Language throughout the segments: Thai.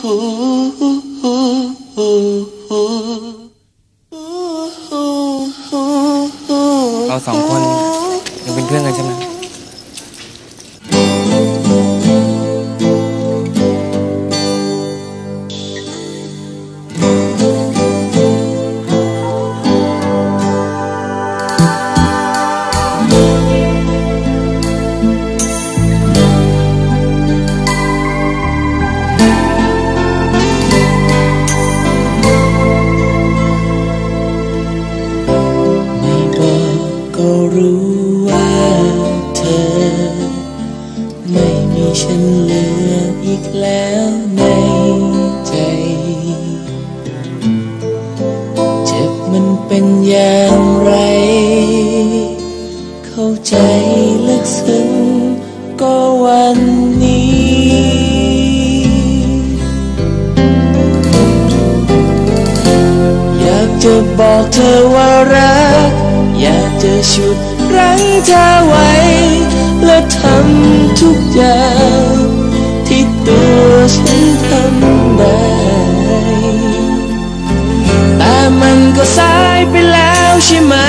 เราสองคนยังเป็นเพื่อนกันใช่ไหมก็รู้ว่าเธอไม่มีฉันเหลืออีกแล้วในใจเจ็บมันเป็นอย่างไรเข้าใจลึกซึ้งก็วันนี้อยากจะบอกเธอว่ารักอยากจะฉุดรั้งเธอไว้และทำทุกอย่างที่ตัวฉันทำได้แต่มันก็สายไปแล้วใช่ไหม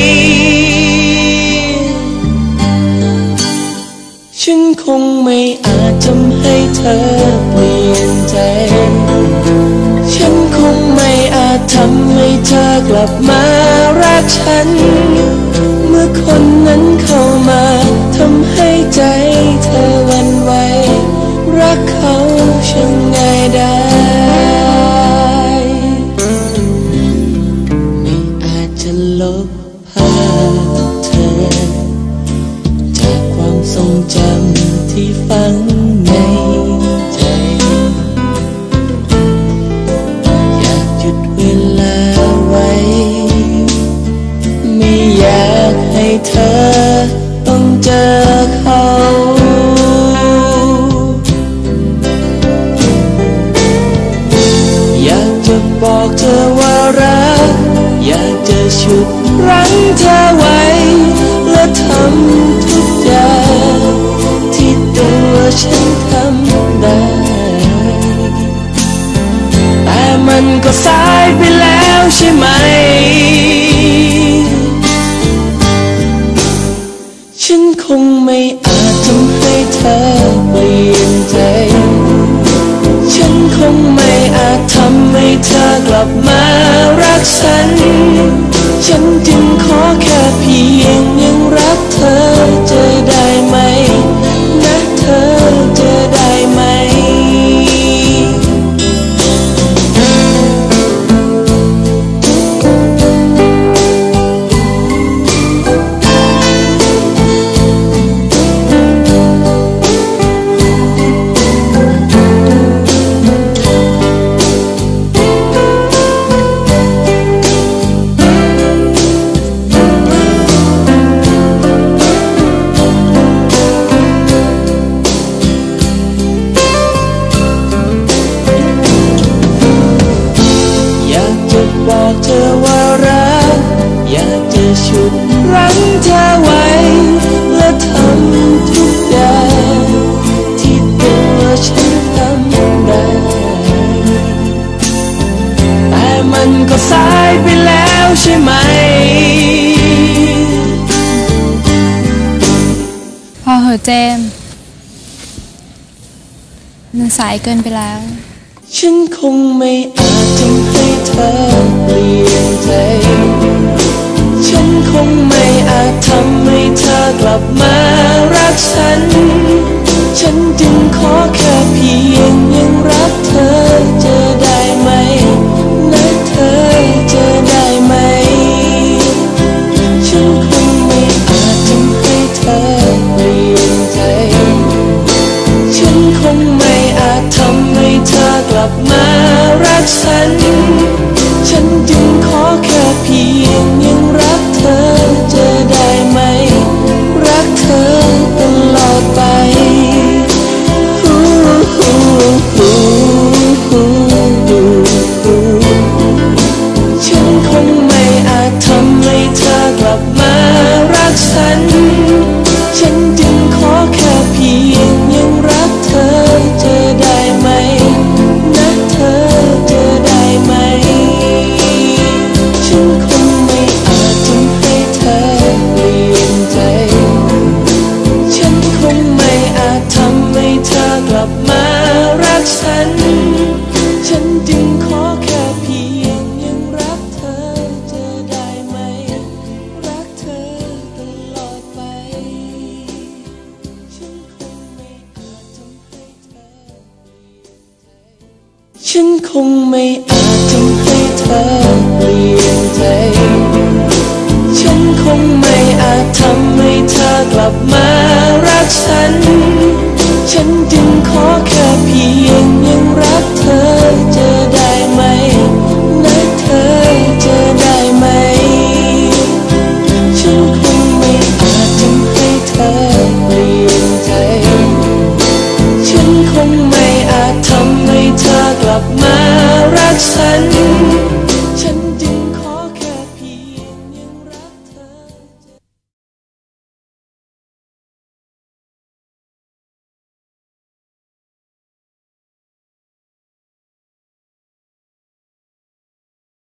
ฉันคงไม่อาจทำให้เธอเปลี่ยนใจฉันคงไม่อาจทำให้เธอกลับมารักฉันเมื่อคนนั้นเข้ามาทำให้ใจเธอหวั่นไหวรักเขาช่างง่ายได้ไม่อาจจะลบภาพเธอจากความทรงจำที่ฝังในใจอยากหยุดเวลาไว้ไม่อยากให้เธอต้องเจอเขาอยากจะบอกเธอว่ารักอยากจะฉุดรั้งเธอไว้และทำทุกอย่างที่ตัวฉันทำได้แต่มันก็สายไปแล้วใช่ไหมฉันคงไม่อาจทำให้เธอเปลี่ยนใจฉันคงไม่อาจทำให้เธอกลับมารักฉันฉันจึงขอแค่เพียงยังรักเธอจะได้ไหมนะเธอจะได้ไหมบอกเธอว่ารักอยากจะฉุดรั้งเธอไว้และทำทุกอย่างที่ตัวฉันทำได้แต่มันก็สายไปแล้วใช่ไหมพอเหอะเจมส์มันสายเกินไปแล้วฉันคงไม่อาจทำให้เธอเปลี่ยนใจฉันคงไม่อาจทำให้เธอกลับมารักฉันฉันจึงขอแค่เพียงยังรักเธอจะได้ไหมนะเธอจะได้ไหมฉันคงไม่อาจทำให้เธอเปลี่ยนใจฉันคงไม่อาจทำให้เธอกลับมารักฉันฉันจึงขอแค่เพียงยังรักเธอจะได้ไหมรักเธอตลอดไปฉันคงไม่อาจทำให้เธอกลับมารักฉันฉันจึงขอแค่เพียงยังรักเธอจะได้ไหมนะลับมารักฉันฉันจึงขอแค่เพียงยังรักเธอจะได้ไหมรักเธอตลอดไปฉันคงไม่อาจทำให้เธอฉันคงไม่อาจทำให้เธอเปลี่ยนใจฉันคงไม่อาจทำให้เธอกลับมารักฉันฉันจึงขอ